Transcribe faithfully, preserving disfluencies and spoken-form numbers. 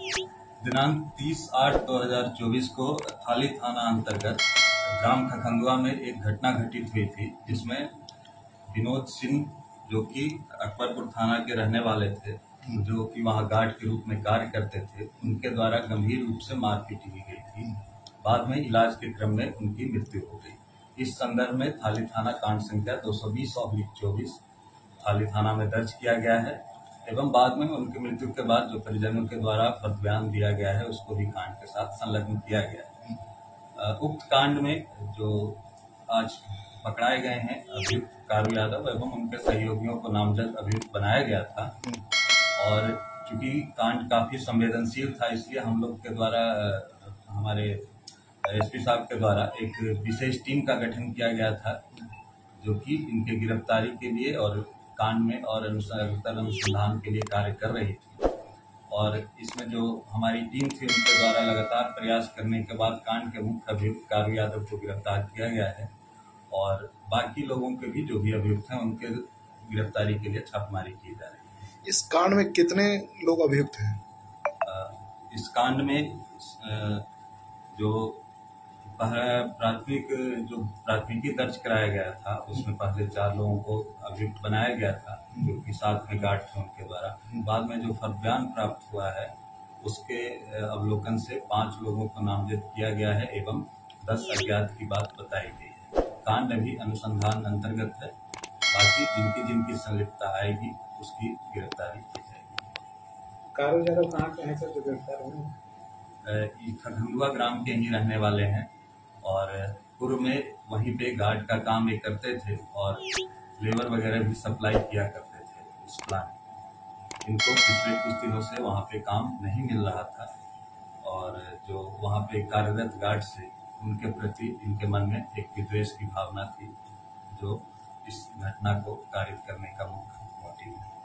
दिनांक तीस आठ दो हजार चौबीस को थाली थाना अंतर्गत ग्राम खखंदुआ में एक घटना घटित हुई थी, जिसमें विनोद सिंह जो कि अकबरपुर थाना के रहने वाले थे, जो कि वहां गार्ड के रूप में कार्य करते थे, उनके द्वारा गंभीर रूप से मारपीट की गई थी। बाद में इलाज के क्रम में उनकी मृत्यु हो गई। इस संदर्भ में थाली थाना कांड संख्या दो सौ बीस ऑब्लिक चौबीस थाली थाना में दर्ज किया गया है एवं बाद में उनकी मृत्यु के बाद जो परिजनों के द्वारा बयान दिया गया है उसको भी कांड के साथ संलग्न किया गया है। उक्त कांड में जो आज पकड़ाए गए हैं अभियुक्त कारू यादव एवं उनके सहयोगियों को नामजद अभियुक्त बनाया गया था, और चूंकि कांड काफी संवेदनशील था, इसलिए हम लोग के द्वारा हमारे एसपी साहब के द्वारा एक विशेष टीम का गठन किया गया था, जो कि इनके गिरफ्तारी के लिए और कांड में और अनुसंधान के लिए कार्य कर रही थी। और इसमें जो हमारी टीम थी उनके द्वारा लगातार प्रयास करने के बाद कांड के मुख्य अभियुक्त कारू यादव को गिरफ्तार किया गया है, और बाकी लोगों के भी जो भी अभियुक्त हैं उनके गिरफ्तारी के लिए छापेमारी की जा रही है। इस कांड में कितने लोग अभियुक्त हैं? इस कांड में जो प्राथमिक जो प्राथमिकी दर्ज कराया गया था उसमें पहले चार लोगों को अभियुक्त बनाया गया था, जो कि साथ में गार्ड थे उनके द्वारा। बाद में जो बयान प्राप्त हुआ है उसके अवलोकन से पांच लोगों को नामजद किया गया है एवं दस अज्ञात की बात बताई गई है। कांड अभी अनुसंधान अंतर्गत है, बाकी जिनकी जिनकी संलिप्तता आएगी उसकी गिरफ्तारी की जाएगी। कारू यादव कहाँ के हैं सर जो गिरफ्तार हुए? खखंदुआ ग्राम के ही रहने वाले हैं और पूर्व में वहीं पे गार्ड का काम भी करते थे और लेबर वगैरह भी सप्लाई किया करते थे उस प्लांट। इनको पिछले कुछ दिनों से वहाँ पे काम नहीं मिल रहा था, और जो वहाँ पे कार्यरत गार्ड से उनके प्रति इनके मन में एक विद्वेष की भावना थी, जो इस घटना को कारित करने का मुख्य मोटिव है।